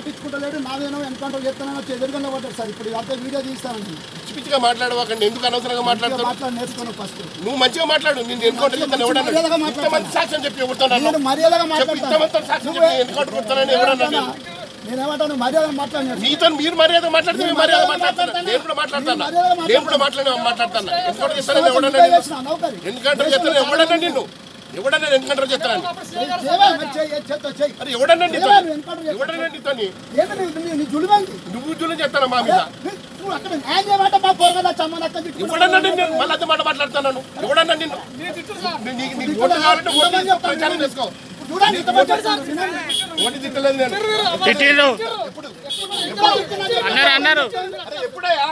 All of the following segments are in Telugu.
పట్టించుకుంటలేడు నాదేనో ఎన్కౌంటర్ చేస్తానో ఎదురుగా పడ్డాడు సార్. ఇప్పుడు అంతా వీడియో తీస్తాను. పిచ్చిగా మాట్లాడవాకండి, ఎందుకు అనవసరంగా మాట్లాడతావు? మాట్లాడి నేర్చుకున్నాను ఫస్ట్. నువ్వు మంచిగా మాట్లాడు. నేను ఎన్కౌంటర్ చేస్తాను ఎవడన్నా సాక్ష్యం చెప్పి ఎవరుతున్నాను మర్యాదగా మాట్లాడతాను. సాక్ష్యం చెప్పి ఎన్కౌంటర్ కొడతానని ఎవరన్నా? నేనేమంటాను మర్యాద మాట్లాడినా నీతో మీరు మర్యాద మాట్లాడితే మేము మర్యాద మాట్లాడతాను. నేను కూడా మాట్లాడతాను. నేను కూడా మాట్లాడతాను. ఎన్కౌంటర్ చేస్తానని ఎవడన్నా? ఎన్కౌంటర్ చేస్తాను ఎవడన్నా? నిన్ను ఎవడన్నా ఎన్కౌంటర్ చేస్తానని? ఎవడన్నా నీతో నువ్వు జులు చేస్తాను మా మీద. ఎవడన్నా నిన్ను మళ్ళీ అదే మాట మాట్లాడుతున్నాను. ఎవడన్నా నిన్ను ఓటు కావాలంటే ఓటు ప్రచారం చేసుకో. ఓటు తిట్టలేదు నేను. అన్నారు ఎప్పుడయ్యా?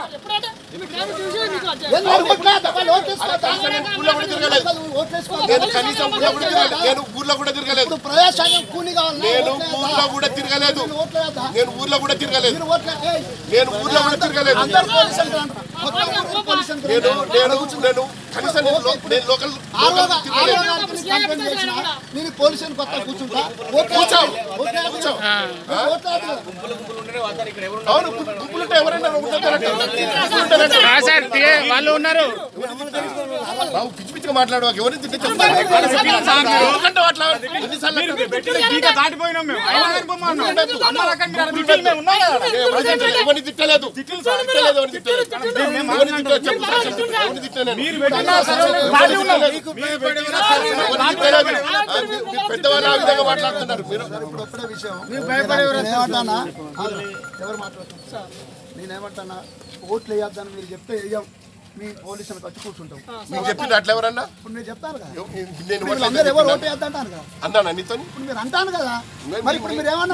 నేను కనీసం నేను ఊర్లో కూడా తిరగలేదు. నేను ఊర్లో కూడా తిరగలేదు. నేను ఊర్లో కూడా తిరగలేదు. నేను కనీసం నేను లోకల్ పోలీసులు కొత్త కూర్చుంటా అవును గుంపులుంటే ఎవరైనా వాళ్ళు ఉన్నారు. పిచ్చి పిచ్చిగా మాట్లాడవాక ఎవరిని తిట్టే ఎవరిని తిట్టలేదు. పెద్దవాళ్ళు ఆ విధంగా మాట్లాడుతున్నారు. మీరు ఒక్కడే విషయం ఎవరు మాట్లాడుతున్నారు? నేనేమంటానా ఓట్లు వేయొద్దని మీరు చెప్తే వేయం. మీ పోలీసులకు వచ్చి కూర్చుంటాం. మీకు చెప్పింది అట్లా ఎవరన్నా? ఇప్పుడు నేను చెప్తాను కదా, నేను అందరూ ఎవరు ఓటు వేద్దంటాను కదా అన్నాను నీతో. ఇప్పుడు మీరు అంటాను కదా, మరి ఇప్పుడు మీరు ఏమన్నా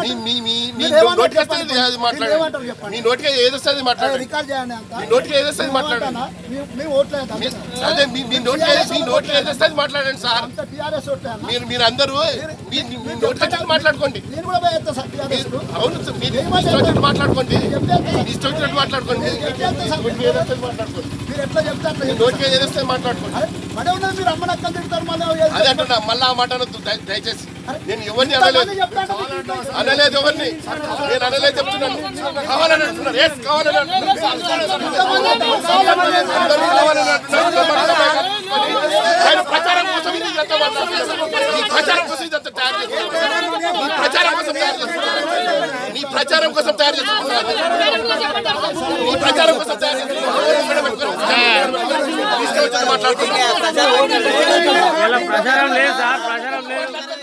నీ నోటికి ఏదొస్తుంది మాట్లాడు. రికార్డ్ చేయండి. అంత నీ నోటికి ఏదొస్తుంది మాట్లాడు. మేము ఓట్లు అదే మీ నోటికి ఏదొస్తుంది మాట్లాడండి సార్. టీఆర్ఎస్ ఓట్లు మీరు అందరూ మీ నోటికి మాట్లాడుకోండి. నేను కూడా వేస్తా సార్ టీఆర్ఎస్. అవును మీరు మాట్లాడుకోండి. ఇష్టం వచ్చినట్టు మాట్లాడుకోండి. మాట్లాడుకోండి. మీరు ఎట్లా చెప్తే అట్లా నోటికి ఏదొస్తుంది మాట్లాడుకోండి. మడే ఉన్నది మీరు అమ్మ నక్కలు తిడతారు. అదే అంటున్నా, మళ్ళీ ఆ మాట అనొద్దు దయచేసి. నేను ఎవరిని అనలేదు ఎవరిని. నేను అనలేదు చెప్తున్నాను. కావాలని అంటున్నారు. కావాలని అంటున్నారు. ప్రచారం కోసం ఇదంతా మాట్లాడుతున్నారు. ప్రచారం కోసం ఇదంతా తయారు చేస్తున్నారు. ప్రచారం కోసం తయారు చేస్తున్నారు. నీ ప్రచారం కోసం తయారు చేస్తున్నారు. నీ ప్రచారం కోసం తయారు చేస్తున్నారు. మాట్లాడుతున్నారు. ప్రచారం లేదు సార్, ప్రచారం లేదు.